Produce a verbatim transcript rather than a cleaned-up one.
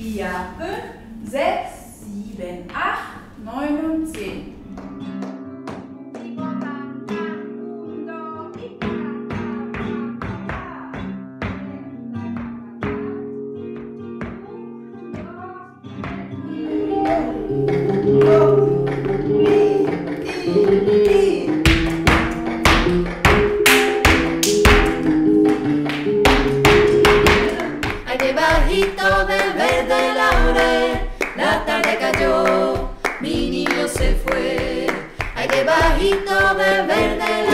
vier, fünf, sechs, sieben, acht, neun und zehn. Ay, debajito del verde laurel, la tarde cayó, mi niño se fue. Ay, debajito del verde